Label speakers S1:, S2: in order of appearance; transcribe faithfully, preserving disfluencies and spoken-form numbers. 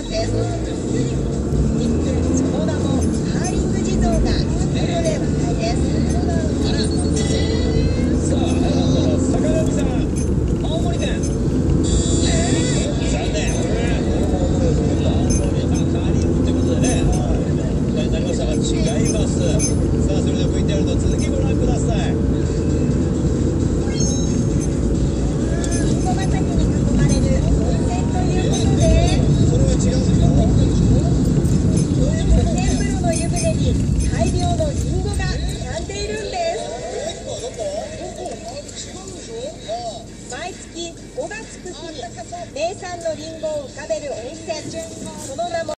S1: です。その名もカーリング地蔵がスタジオで話題です。
S2: さあ、坂上さん、青森県。残念。青森はカーリングってことでね、答えになりましたが違います。さあ、それでは ブイティーアール の続きご覧ください。
S1: りんご畑に囲まれる温泉ということで、
S2: それは違うんですか？
S1: 露天風呂の湯船に大量のリンゴが並んでいるんです。毎月ごがつくに名産のリンゴを浮かべる温泉、その名も